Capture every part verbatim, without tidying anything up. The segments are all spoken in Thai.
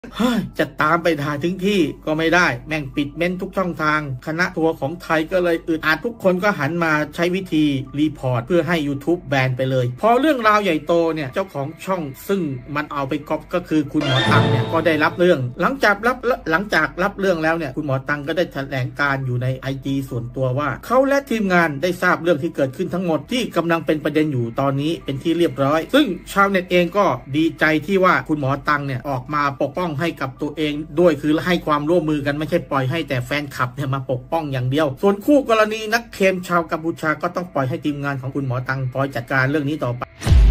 จะตามไปถ่ายถึงที่ก็ไม่ได้แม่งปิดเม้นทุกช่องทางคณะทัวร์ของไทยก็เลยอึดอัดทุกคนก็หันมาใช้วิธีรีพอร์ตเพื่อให้ YouTube แบนไปเลยพอเรื่องราวใหญ่โตเนี่ยเจ้าของช่องซึ่งมันเอาไปก๊อปก็คือคุณหมอตังเนี่ยก็ได้รับเรื่องหลังจากรับหลังจากรับเรื่องแล้วเนี่ยคุณหมอตังก็ได้แถลงการอยู่ใน ไอ จี ส่วนตัวว่าเขาและทีมงานได้ทราบเรื่องที่เกิดขึ้นทั้งหมดที่กำลังเป็นประเด็นอยู่ตอนนี้เป็นที่เรียบร้อยซึ่งชาวเน็ตเองก็ดีใจที่ว่าคุณหมอตังเนี่ยออกมาปกป้องให้กับตัวเองด้วยคือให้ความร่วมมือกันไม่ใช่ปล่อยให้แต่แฟนคลับเนี่ยมาปกป้องอย่างเดียวส่วนคู่กรณีนักเคมชาวกัมพูชาก็ต้องปล่อยให้ทีมงานของคุณหมอตังปล่อยจัดการเรื่องนี้ต่อไป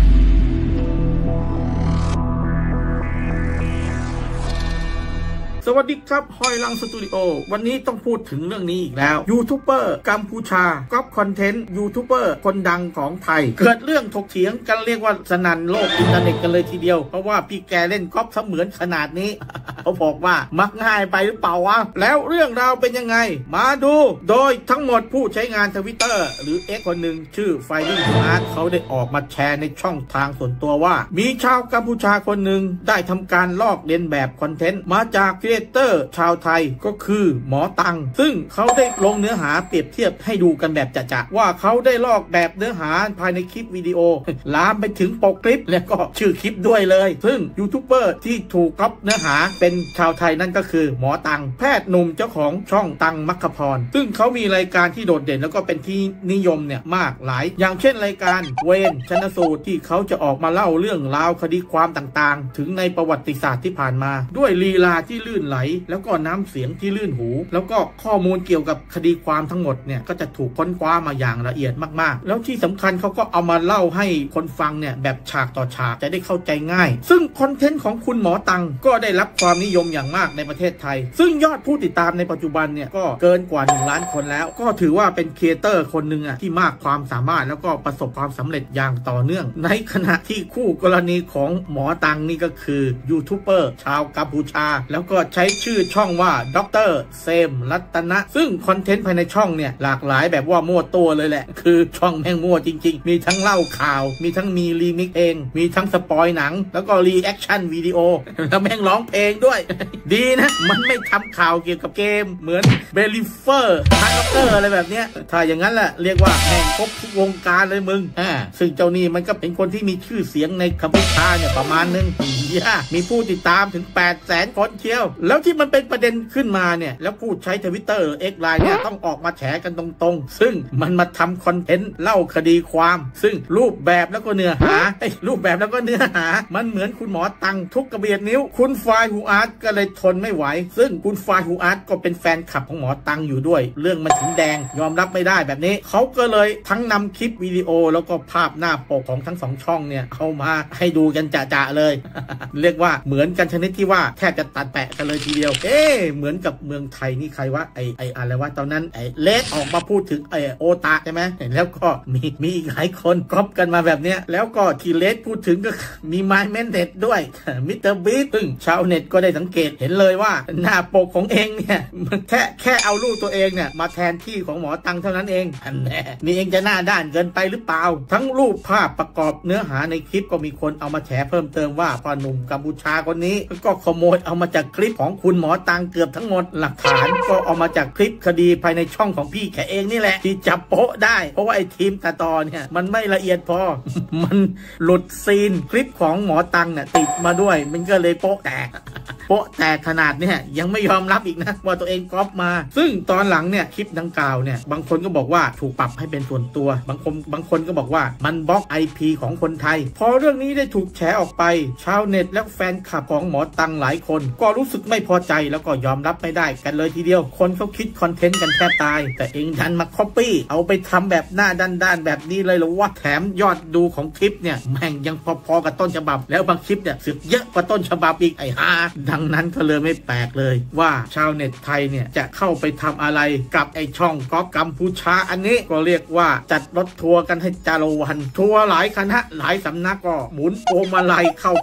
สวัสดีครับฮอยลังสตูดิโอวันนี้ต้องพูดถึงเรื่องนี้อีกแล้วยูทูบเบอร์กัมพูชาก๊อปคอนเทนต์ยูทูบเบอร์คนดังของไทยเกิดเรื่องถกเถียงกันเรียกว่าสนั่นโลกอินเทอร์เน็ตกันเลยทีเดียวเพราะว่าพี่แกเล่นก๊อปเสมือนขนาดนี้ เขาบอกว่ามักง่ายไปหรือเปล่าวะแล้วเรื่องราวเป็นยังไงมาดูโดยทั้งหมดผู้ใช้งานทวิตเตอร์หรือ เอ็กซ์ คนหนึ่งชื่อไฟลิ่งอาร์ตเขาได้ออกมาแชร์ในช่องทางส่วนตัวว่ามีชาวกัมพูชาคนหนึ่งได้ทำการลอกเลียนแบบคอนเทนต์มาจากครีเอเตอร์ชาวไทยก็คือหมอตังซึ่งเขาได้ลงเนื้อหาเปรียบเทียบให้ดูกันแบบจะๆว่าเขาได้ลอกแบบเนื้อหาภายในคลิปวิดีโอลามไปถึงปกคลิปและก็ชื่อคลิปด้วยเลยซึ่งยูทูบเบอร์ที่ถูกก๊อปเนื้อหาเป็นชาวไทยนั่นก็คือหมอตังแพทย์หนุ่มเจ้าของช่องตังมัคคพรซึ่งเขามีรายการที่โดดเด่นแล้วก็เป็นที่นิยมเนี่ยมากหลายอย่างเช่นรายการเวนชันสูตรที่เขาจะออกมาเล่าเรื่องราวคดีความต่างๆถึงในประวัติศาสตร์ที่ผ่านมาด้วยลีลาที่ลื่นไหลแล้วก็น้ำเสียงที่ลื่นหูแล้วก็ข้อมูลเกี่ยวกับคดีความทั้งหมดเนี่ยก็จะถูกค้นคว้ามาอย่างละเอียดมากๆแล้วที่สำคัญเขาก็เอามาเล่าให้คนฟังเนี่ยแบบฉากต่อฉากจะได้เข้าใจง่ายซึ่งคอนเทนต์ของคุณหมอตังก็ได้รับความนิยมอย่างมากในประเทศไทยซึ่งยอดผู้ติดตามในปัจจุบันเนี่ยก็เกินกว่าหนึ่งล้านคนแล้วก็ถือว่าเป็นครีเอเตอร์คนหนึ่งอ่ะที่มากความสามารถแล้วก็ประสบความสำเร็จอย่างต่อเนื่องในขณะที่คู่กรณีของหมอตังนี่ก็คือยูทูบเบอร์ชาวกัมพูชาแล้วก็ใช้ชื่อช่องว่าดร.เซมรัตนะซึ่งคอนเทนต์ภายในช่องเนี่ยหลากหลายแบบว่ามั่วตัวเลยแหละคือช่องแม่งมั่วจริงๆมีทั้งเล่าข่าวมีทั้งมีรีมิกเองมีทั้งสปอยหนังแล้วก็รีแอคชั่นวิดีโอแล้วแม่งร้องเพลงด้วย ดีนะมันไม่ทำข่าวเกี่ยวกับเกมเหมือนเบลิเฟอร์ฮันเตอร์อะไรแบบเนี้ยถ้าอย่างนั้นแหละเรียกว่าแม่งครบทุกวงการเลยมึงอ่าซึ่งเจ้านี่มันก็เป็นคนที่มีชื่อเสียงในกัมพูชาเนี่ยประมาณนึงมีผู้ติดตามถึง แปดแสน คนเชียวแล้วที่มันเป็นประเด็นขึ้นมาเนี่ยแล้วผู้ใช้ทวิตเตอร์ เอ็กซ์ ไลน์ เนี่ยต้องออกมาแฉกันตรงๆซึ่งมันมาทำคอนเทนต์เล่าคดีความซึ่งรูปแบบแล้วก็เนื้อหาไอ้รูปแบบแล้วก็เนื้อหามันเหมือนคุณหมอตังทุกกระเบียดนิ้วคุณฟายฮูอาร์ตก็เลยทนไม่ไหวซึ่งคุณฟายฮูอาร์ตก็เป็นแฟนคลับของหมอตังอยู่ด้วยเรื่องมันถึงแดงยอมรับไม่ได้แบบนี้เขาก็เลยทั้งนำคลิปวิดีโอแล้วก็ภาพหน้าปกของทั้งสองช่องเนี่ยเอามาให้ดูกันจะๆเลย เรียกว่าเหมือนกันชนิดที่ว่าแทบจะตัดแปะกันเลยทีเดียวเอ๊เหมือนกับเมืองไทยนี่ใครว่าไอไออะไรว่าตอนนั้นไอเลสออกมาพูดถึงไอโอตาใช่ไหมแล้วก็มีมีอีกหลายคนก๊อปกันมาแบบเนี้ยแล้วก็ที่เลสพูดถึงก็มีไมค์แมนเน็ตด้วยมิสเตอร์บีทซึ่งชาวเน็ตก็ได้สังเกตเห็นเลยว่าหน้าปกของเองเนี่ยมันแค่แค่เอารูปตัวเองเนี่ยมาแทนที่ของหมอตังเท่านั้นเองอันแน่นี่เองจะหน้าด้านเกินไปหรือเปล่าทั้งรูปภาพประกอบเนื้อหาในคลิปก็มีคนเอามาแฉเพิ่มเติมว่าพ่อหนุ่มกัมพูชาคนนี้ก็ขโมยเอามาจากคลิปของคุณหมอตังเกือบทั้งหมดหลักฐานก็เอามาจากคลิปคดีภายในช่องของพี่แกเองนี่แหละที่จับโป๊ะได้เพราะว่าไอ้ทีมตัดต่อเนี่ยมันไม่ละเอียดพอ มันหลุดซีนคลิปของหมอตังเนี่ยติดมาด้วยมันก็เลยโป๊ะแตก โป๊ะแตกขนาดเนี่ยยังไม่ยอมรับอีกนะว่าตัวเองก๊อปมาซึ่งตอนหลังเนี่ยคลิปดังกล่าวเนี่ยบางคนก็บอกว่าถูกปรับให้เป็นส่วนตัวบางคนบางคนก็บอกว่ามันบล็อก ไอ พี ของคนไทยพอเรื่องนี้ได้ถูกแฉออกไปชาวเน็ตและแฟนคลับของหมอตังหลายคนก็รู้สึกไม่พอใจแล้วก็ยอมรับไม่ได้กันเลยทีเดียวคนเขาคิดคอนเทนต์กันแทบตายแต่เองดันมาคัปปี้เอาไปทำแบบหน้าด้านๆแบบนี้เลยหรอว่าแถมยอดดูของคลิปเนี่ยแม่งยังพอๆกับต้นฉบับแล้วบางคลิปเนี่ยสึกเยอะกว่าต้นฉบับอีกไอ้ห่าดังนั้นก็เลยไม่แปลกเลยว่าชาวเน็ตไทยเนี่ยจะเข้าไปทำอะไรกับไอ้ช่องก๊อปกัมพูชาอันนี้ก็เรียกว่าจัดรถทัวร์กันให้จารวันทัวร์หลายคณะหลายสำนักก็หมุนโอมาลัยเข้าไปตบเอ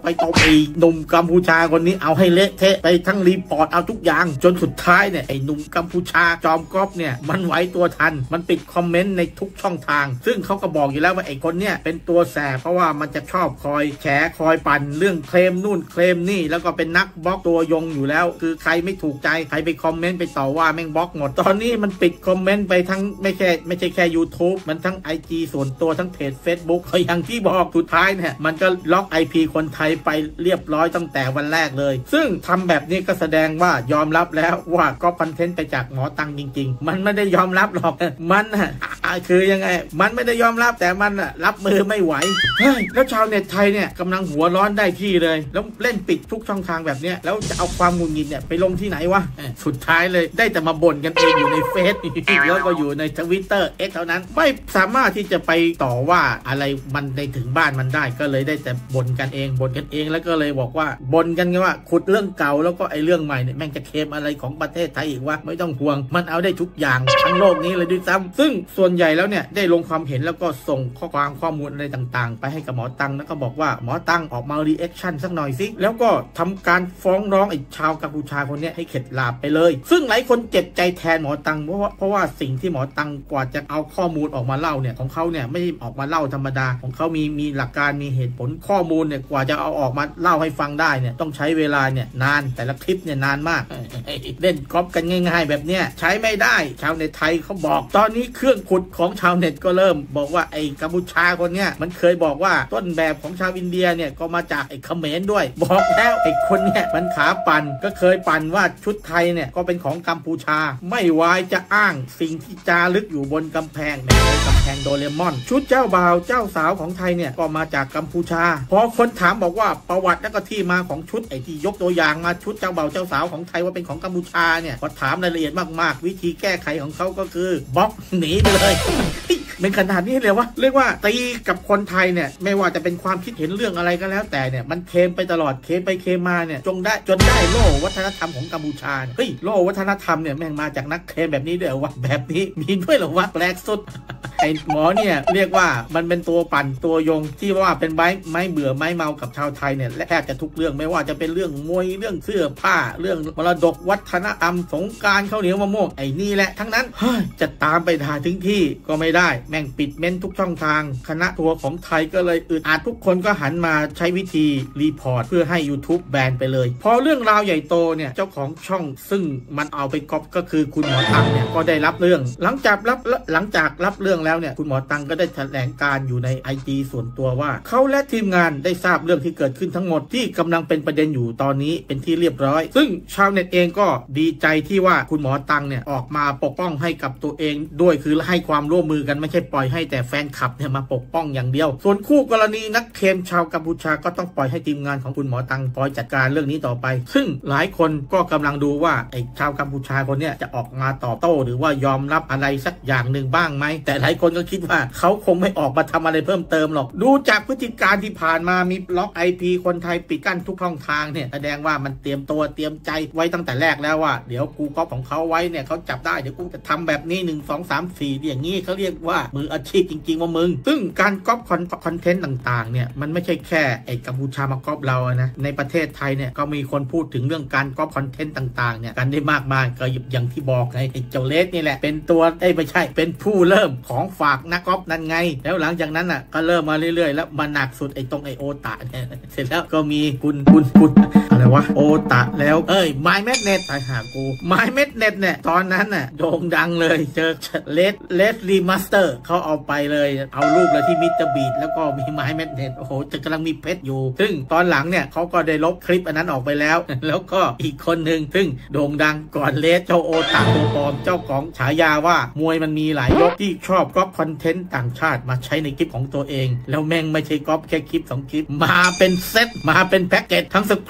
อ้หนุ่มกัมพูชาคนนี้เอาให้เละเทะไปทั้งรีพอร์ตเอาทุกอย่างจนสุดท้ายเนี่ยไอ้หนุ่มกัมพูชาจอมก๊อปเนี่ยมันไหวตัวทันมันปิดคอมเมนต์ในทุกช่องทางซึ่งเขาก็บอกอยู่แล้วว่าไอ้คนเนี่ยเป็นตัวแสบเพราะว่ามันจะชอบคอยแฉคอยปั่นเรื่องเคลมนู่นเคลมนี่แล้วก็เป็นนักบล็อกตัวยงอยู่แล้วคือใครไม่ถูกใจใครไปคอมเมนต์ไปต่อว่าแม่งบล็อกหมดตอนนี้มันปิดคอมเมนต์ไปทั้งไม่แค่ไม่ใช่แค่ YouTube มันทั้ง ไอ จี ส่วนตัวทั้งเพจ Facebook ก็อย่างที่บอกสุดท้ายเนี่ยมันก็ล็อก ไอ พี คนไทยไปเรียบร้อยตั้งแต่วันแรกเลยซึ่งทำแบบนี้ก็แสดงว่ายอมรับแล้วว่าก็คอนเทนต์ไปจากหมอตังจริงๆมันไม่ได้ยอมรับหรอกมันคือยังไงมันไม่ได้ยอมรับแต่มันรับมือไม่ไหวเฮ้ยแล้วชาวเน็ตไทยเนี่ยกำลังหัวร้อนได้ที่เลยแล้วเล่นปิดทุกช่องทางแบบนี้แล้วจะเอาความหงุดหงิดเนี่ยไปลงที่ไหนวะสุดท้ายเลยได้แต่มาบ่นกันเองอยู่ในเฟซแล้วก็อยู่ในทวิตเตอร์เอ็กเท่านั้นไม่สามารถที่จะไปต่อว่าอะไรมันได้ถึงบ้านมันได้ก็เลยได้แต่บ่นกันเองบ่นกันเองแล้วก็เลยบอกว่าบ่นกันว่าขุดเรื่องเก่าแล้วก็ไอ้เรื่องใหม่เนี่ยแม่งจะเคลมอะไรของประเทศไทยอีกวะไม่ต้องห่วงมันเอาได้ทุกอย่างทั้งโลกนี้เลยด้วยซ้ำซึ่งส่วนใหญ่แล้วเนี่ยได้ลงความเห็นแล้วก็ส่งข้อความข้อมูลอะไรต่างๆไปให้กับหมอตังแล้วก็บอกว่าหมอตังออกมารีแอคชั่นสักหน่อยสิแล้วก็ทำการฟ้องร้องไอ้ชาวกัมพูชาคนนี้ให้เข็ดหลาบไปเลยซึ่งหลายคนเจ็บใจแทนหมอตังเพราะว่าเพราะว่าสิ่งที่หมอตังกว่าจะเอาข้อมูลออกมาเล่าเนี่ยของเขาเนี่ยไม่ได้ออกมาเล่าธรรมดาของเขามีมีหลักการมีเหตุผลข้อมูลเนี่ยกว่าจะเอาออกมาเล่าให้ฟังได้เนี่ยต้องใช้เวลาเนี่ยนานแต่ละคลิปเนี่ยนานมากเล่นก๊อปกันง่ายๆแบบเนี้ยใช้ไม่ได้ชาวเน็ตไทยเขาบอกตอนนี้เครื่องขุดของชาวเน็ตก็เริ่มบอกว่าไอ้กัมพูชาคนเนี้ยมันเคยบอกว่าต้นแบบของชาวอินเดียเนี่ยก็มาจากไอ้เขมรด้วยบอกแล้วไอ้คนเนี่ยมันขาปั่นก็เคยปั่นว่าชุดไทยเนี่ยก็เป็นของกัมพูชาไม่วายจะอ้างสิ่งที่จารึกอยู่บนกำแพงในกำแพงโดเรมอนชุดเจ้าบ่าวเจ้าสาวของไทยเนี่ยก็มาจากกัมพูชาพอคนถามบอกว่าประวัติและก็ที่มาของชุดไอ้ที่ยกตัวอย่างมาชุดเจ้าบ่าวเจ้าสาวของไทยว่าเป็นของกัมพูชาเนี่ยพอถามรายละเอียดมากๆวิธีแก้ไขของเขาก็คือบล็อกหนีไปเลยเป็นขนาดนี้เลยวะเรียกว่าตีกับคนไทยเนี่ยไม่ว่าจะเป็นความคิดเห็นเรื่องอะไรก็แล้วแต่เนี่ยมันเคลมไปตลอดเคลมไปเคลมมาเนี่ยจงได้จนได้โล่วัฒนธรรมของกัมพูชาเฮ้ยโล่วัฒนธรรมเนี่ยแม่งมาจากนักเคลมแบบนี้ด้วยวะแบบนี้มีด้วยเหรอวะแปลกสุดไอ้หมอเนี่ยเรียกว่ามันเป็นตัวปั่นตัวยงที่ว่าเป็นไม้ไม้เบื่อไม้เมากับชาวไทยเนี่ยแทบจะทุกเรื่องไม่ว่าจะเป็นเรื่องมวยเรื่องเสื้อผ้าเรื่องมรดกวัฒนธรรมสงกรานต์ข้าวเหนียวมะม่วงไอ้นี่แหละทั้งนั้นจะตามไปด่าถึงที่ก็ไม่ได้แม่งปิดเม้นทุกช่องทางคณะทัวร์ของไทยก็เลยอึดอัดทุกคนก็หันมาใช้วิธีรีพอร์ตเพื่อให้ YouTube แบนไปเลยพอเรื่องราวใหญ่โตเนี่ยเจ้าของช่องซึ่งมันเอาไปก๊อปก็คือคุณหมอตังเนี่ยก็ได้รับเรื่องหลังจากรับหลังจากรับเรื่องแล้วเนี่ยคุณหมอตังก็ได้แถลงการอยู่ใน ไอ จี ส่วนตัวว่าเขาและทีมงานได้ทราบเรื่องที่เกิดขึ้นทั้งหมดที่กำลังเป็นประเด็นอยู่ตอนนี้เป็นที่เรียบร้อยซึ่งชาวเน็ตเองก็ดีใจที่ว่าคุณหมอตังเนี่ยออกมาปกป้องให้กับตัวเองด้วยคือให้ความร่วมมือกันไม่ใช่ปล่อยให้แต่แฟนคลับเนี่ยมาปกป้องอย่างเดียวส่วนคู่กรณีนักเคลมชาวกัมพูชาก็ต้องปล่อยให้ทีมงานของคุณหมอตังปล่อยจัดการเรื่องนี้ต่อไปซึ่งหลายคนก็กำลังดูว่าไอ้ชาวกัมพูชาคนเนี้ยจะออกมาตอบโต้หรือว่ายอมรับอะไรสักอย่างหนึ่งบ้างไหมแต่หลายคนก็คิดว่าเขาคงไม่ออกมาทำอะไรเพิ่มเติมหรอกดูจากพฤติการที่ผ่านมามีล็อก ไอ พี คนไทยปิดกั้นทุกช่องทางเนี่ยแสดงว่ามันเตรียมตัวเตรียมใจไว้ตั้งแต่แรกแล้วว่าเดี๋ยวกูก๊อปของเขาไว้เนี่ยเขาจับได้เดี๋ยวกูจะทำแบบนี้หนึ่ง สอง สาม สี่อย่างนี้เขาเรียกว่ามืออาชีพจริงๆว่ามึงซึ่งการก๊อปคอนเทนต์ต่างๆเนี่ยมันไม่ใช่แค่ไอ้กัมพูชามาก๊อปเรานะในประเทศไทยเนี่ยก็มีคนพูดถึงเรื่องการก๊อปคอนเทนต์ต่างๆเนี่ยกันได้มากมายก็อย่างที่บอกไงไอ้เจ้าเลสนี่แหละเป็นตัวไอ้ไม่ใช่เป็นผู้เริ่มของฝากนักก๊อปนั่นไงแล้วหลังจากนั้นอ่ะก็เริ่มมาเรื่อยๆแล้วมาหนักสุดไอ้ตรงไอ้โอตะเนี่ยเสร็จแล้วก็มีคุณคุณคุณอะไรวะโอตะแล้วเอ้ยไมเม็ดเน็ตไปหากูไมเม็ดเน็ตเนี่ยตอนนั้นน่ะโด่งดังเลยเจอเลสเลสรีมาสเตอร์เขาเอาไปเลยเอารูปเลยที่มิสเตอร์บีทแล้วก็มีไมเม็ดเน็ตโอ้โหจะกำลังมีเพชรอยู่ซึ่งตอนหลังเนี่ยเขาก็ได้ลบคลิปอันนั้นออกไปแล้วแล้วก็อีกคนหนึ่งซึ่งโด่งดังก่อนเลสเจ้าโอตะตัวปลอมเจ้าของฉายาว่ามวยมันมีหลายยกที่ชอบก๊อปคอนเทนต์ต่างชาติมาใช้ในคลิปของตัวเองแล้วแม่งไม่ใช่ก๊อปแค่คลิปสองคลิปมาเป็นเซตมาเป็นแพ็กเกจทั้งสคริปต์เนื้อ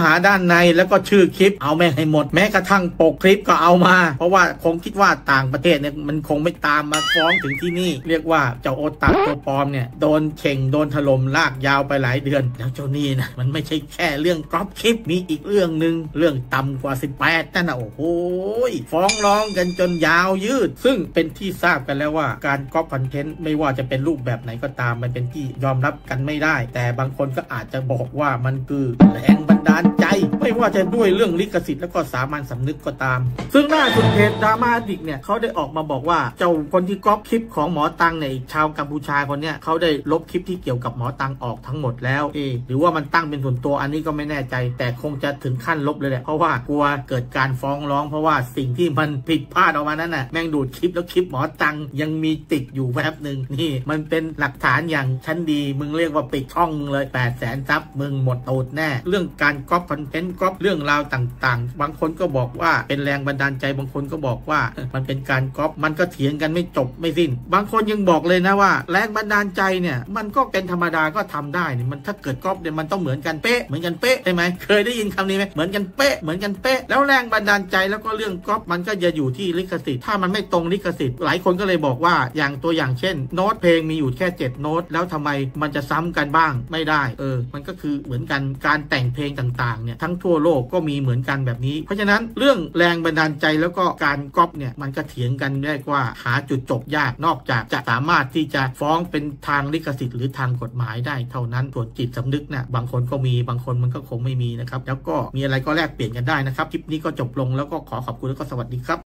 หาด้านในแล้วก็ชื่อคลิปเอาแม่งให้หมดแม้กระทั่งปกคลิปก็เอามาเพราะว่าคงคิดว่าต่างประเทศเนี่ยมันคงไม่ตามมาฟ้องถึงที่นี่เรียกว่าเจ้าโอตาตัวปลอมเนี่ยโดนเข่งโดนถล่มลากยาวไปหลายเดือนแล้วเจ้านี่นะมันไม่ใช่แค่เรื่องก๊อปคลิปมีอีกเรื่องหนึ่งเรื่องต่ำกว่าสิบแปดนั่นนะโอ้โหฟ้องร้องกันจนยาวยืดซึ่งเป็นที่ทราบกันแล้วว่าการก๊อปคอนเทนต์ไม่ว่าจะเป็นรูปแบบไหนก็ตามมันเป็นที่ยอมรับกันไม่ได้แต่บางคนก็อาจจะบอกว่ามันคือแรงบันดาลใจไม่ว่าจะด้วยเรื่องลิขสิทธิ์แล้วก็สามัญสำนึกก็ตามซึ่งล่าสุดเพจดราม่าดิกเนี่ยเขาได้ออกมาบอกว่าเจ้าคนที่ก๊อปคลิปของหมอตังเนี่ยชาวกัมพูชาคนเนี้ยเขาได้ลบคลิปที่เกี่ยวกับหมอตังออกทั้งหมดแล้วเอหรือว่ามันตั้งเป็นส่วนตัวอันนี้ก็ไม่แน่ใจแต่คงจะถึงขั้นลบเลยแหละเพราะว่ากลัวเกิดการฟ้องร้องเพราะว่าสิ่งที่มันผิดพลาดออกมานั้นน่ะแม่งดูดคลิปแล้วคลิปหมอตังยังมีติดอยู่แป๊บหนึ่งนี่มันเป็นหลักฐานอย่างชั้นดีมึงเรียกว่าปิดช่องมึงเลยแปดแสนซับมึงหมดตูดแน่เรื่องการก๊อปคอนเทนต์ก๊อปเรื่องราวต่างๆบางคนก็บอกว่าเป็นแรงบันดาลใจบางคนก็บอกว่ามันเป็นการก๊อปมันก็เถียงกันไม่จบไม่สิ้นบางคนยังบอกเลยนะว่าแรงบันดาลใจเนี่ยมันก็เป็นธรรมดาก็ทำได้นี่มันถ้าเกิดก๊อปเนี่ยมันต้องเหมือนกันเป๊ะเหมือนกันเป๊ะใช่ไหมเคยได้ยินคำนี้ไหมเหมือนกันเป๊ะเหมือนกันเป๊ะแล้วแรงบันดาลใจแล้วก็เรื่องก๊อปมันก็จะอยู่ที่ลิขสิทธิ์ถ้ามันไม่ตรงลิขสิทธิ์หลายคนก็เลยบอกว่าอย่างตัวอย่างเช่นโน้ตเพลงมีอยู่แค่เจ็ดโน้ตแล้วทำไมมันจะซ้ำกันบ้างไม่ได้เออมันก็คือเหมือนกันการแต่งเพลงต่างๆเนี่ยทั้งทั่วโลกก็มีเหมือนกันแบบนี้เพราะฉะนั้นเรื่องแรงบันดาลใจแล้วก็การก๊อปเนี่ยมันก็เถียงกันได้ว่าหาจุดจบยากนอกจากจะสามารถที่จะฟ้องเป็นทางลิขสิทธิ์หรือทางกฎหมายได้เท่านั้นส่วนจิตสำนึกนะบางคนก็มีบางคนมันก็คงไม่มีนะครับแล้วก็มีอะไรก็แลกเปลี่ยนกันได้นะครับคลิปนี้ก็จบลงแล้วก็ขอขอบคุณแล้วก็สวัสดีครับ